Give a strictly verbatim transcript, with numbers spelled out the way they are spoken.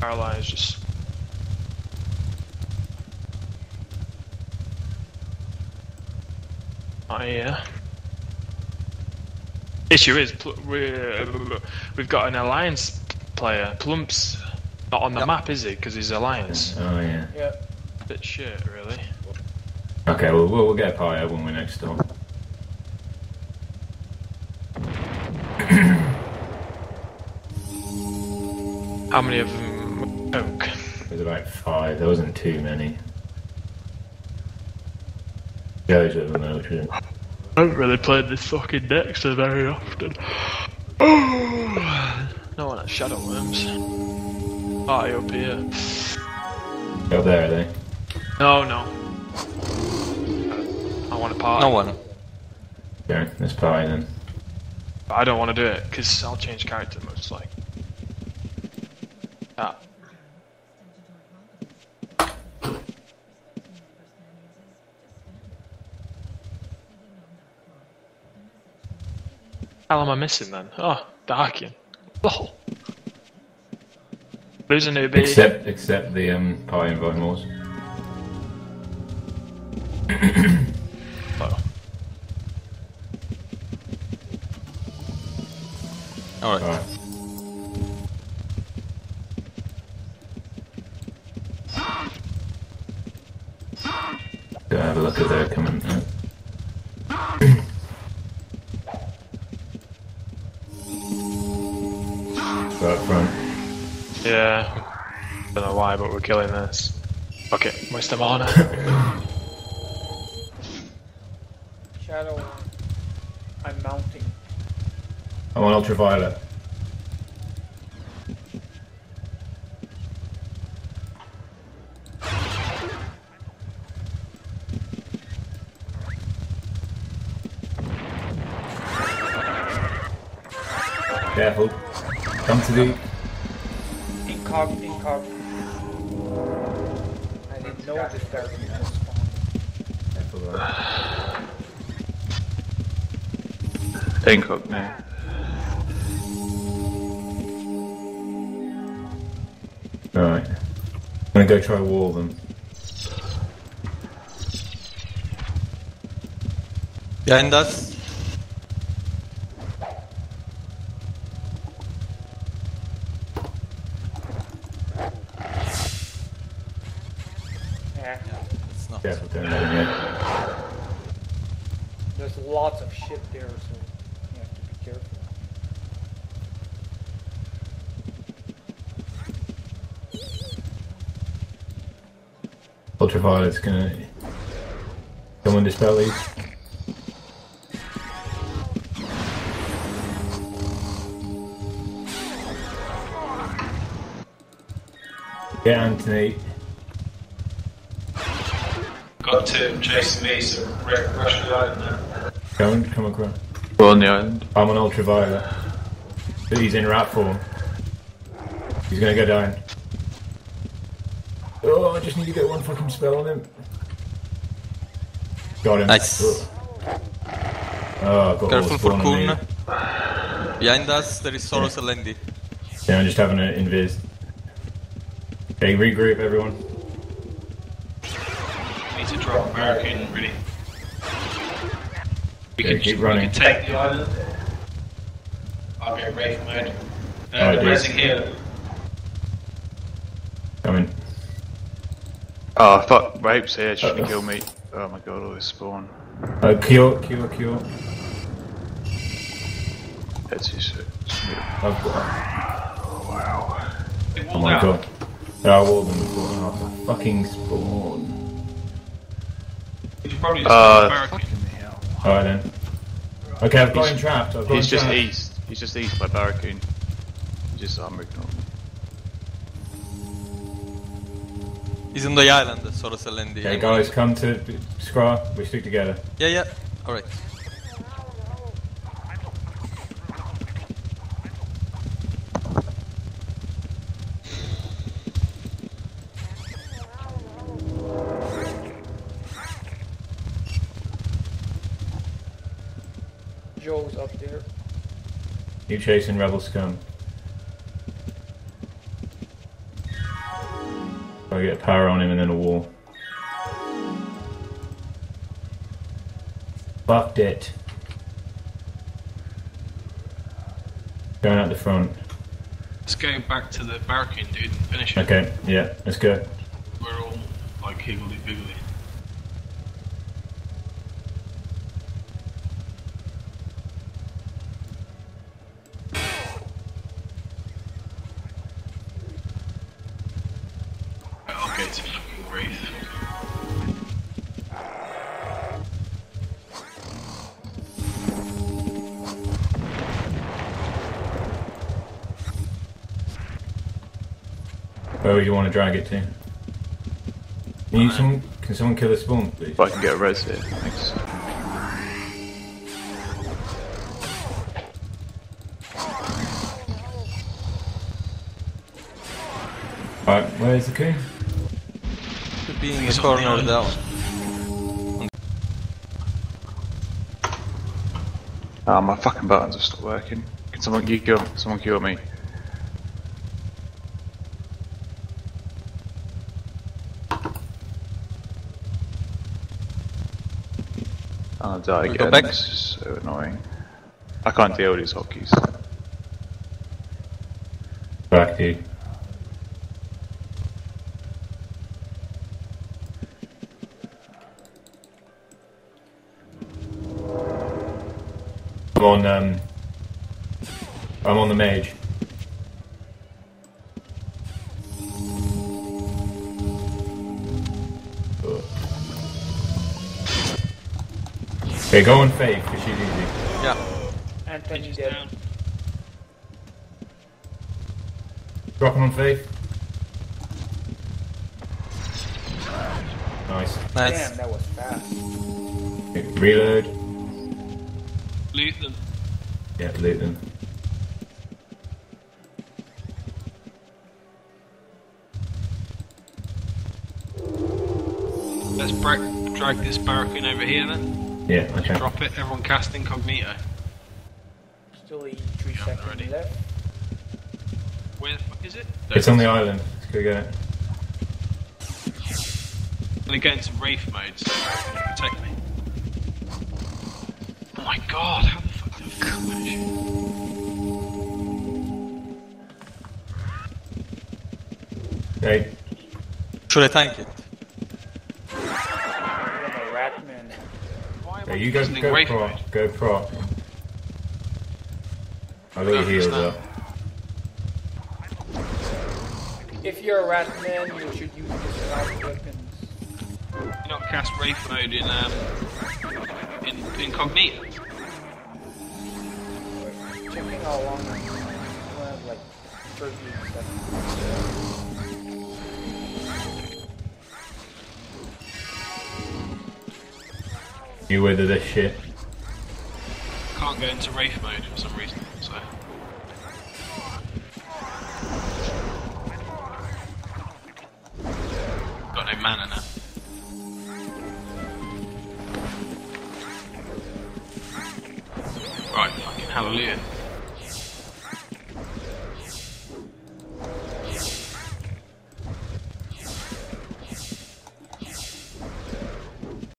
paralyzed, just... Not here. Issue is, we're, we've got an alliance player. Plump's not on the yep. map, is he? Because he's alliance. Oh yeah. Yeah. Bit shit, really. Okay, well we'll, we'll get a pyre when we're next door. How many of them? Toke? There's about five. There wasn't too many. Goes with the military. I haven't really played this fucking Dexter very often. Oh, no one at Shadow Worms. Party up here. Up there, are they? No, no. I want to party. No one. Okay, let's party then. But I don't want to do it because I'll change character most like. Ah. How am I missing then? Oh, Darkin. Oh. Losing newbie. Except, except the um, pie and Vimors. Oh. Alright. Alright. Go have a look at their coming out. Go up front. Yeah. Don't know why, but we're killing this. Okay, waste of mana. Shadow. I'm mounting. I'm on ultraviolet. Careful. Come to the... Incog, incog. I didn't know this guy was going to spawn. Careful there. Incog, man. Alright. I'm gonna go try wall them. Behind us. Yeah. It's not. Careful, don't let him get. There's lots of shit there, so you have to be careful. Ultraviolet's gonna... Someone dispel these. Get Anthony. Got two chasing me, so rush the island now. Come, come across. We're on the island. I'm on ultraviolet. He's in rat form. He's gonna go down. Oh, I just need to get one fucking spell on him. Got him. Nice. Oh, oh I've got Careful all for spawn on Kun. me. Behind us there is Soros and Lendi. Yeah, I'm just having an invis. Okay, regroup everyone. Need to drop Barracoon, really. We Okay, can keep just, running. We can take the island. I'll get Wraith mode. Uh, Oh, the dear. racing here. Coming. Oh fuck, Rape's here, trying Uh-oh. to kill me. Oh my god, all this spawn. Uh, cure, cure, cure. That's too soon. I've got. Oh wow. They Oh walled my out. god. Yeah, I walled them before. Oh, the fucking spawn. You should probably just Uh, Barracoon. fucking hell. Alright then. Okay, I've got He's- him trapped. I've got He's him just trapped. east. He's just east by Barracoon. He's just American. He's on the island, Soros and Lendi. Okay, guys, come to Scra. We stick together. Yeah, yeah. Alright. Joe's up there. You chasing rebel scum. I'll get power on him and then a wall. Fucked it. Going out the front. Let's go back to the Barracoon, dude, and finish it. Okay, yeah, let's go. We're all like higgledy-piggledy. I'll get to fucking Wraith. Where would you want to drag it to? Can, you someone, can someone kill the spawn, please? If I can get a res here, thanks. Alright, where's the king? Should be in the He's on the corner island. down. Ah, my fucking buttons have stopped working. Can someone you kill? Someone kill me? I'll die We again. go back? This is so annoying. I can't deal with these hotkeys. Back, dude. I'm on, um... I'm on the mage. Okay, go on Faith, because she's easy. Yeah. Anthony Just dead. down. Drop him on Faith. Nice. Nice. Damn, that was fast. Okay, reload. Loot them. Yeah, loot them. Let's bra drag this Barracoon over here then. Yeah, okay. Drop it. Everyone cast incognito. Still eighty-three Yeah, seconds already. left. Where the fuck is it? It's on the island. Let's go get it. I'm gonna get into Wraith mode so it's gonna protect me. Oh my god, how the fuck did I finish? Okay. Should I tank it? I'm a ratman. Why am Yeah, I you go, using go Wraith pro. mode? Go pro. I'll go No, heals it's not. up. If you're a ratman, you should use disguised weapons. You not cast Wraith mode in um in incognito? Checking how long we have like thirty seconds. You wither this shit. Can't go into Wraith mode for some reason, so. Got no mana now. Right, fucking hallelujah.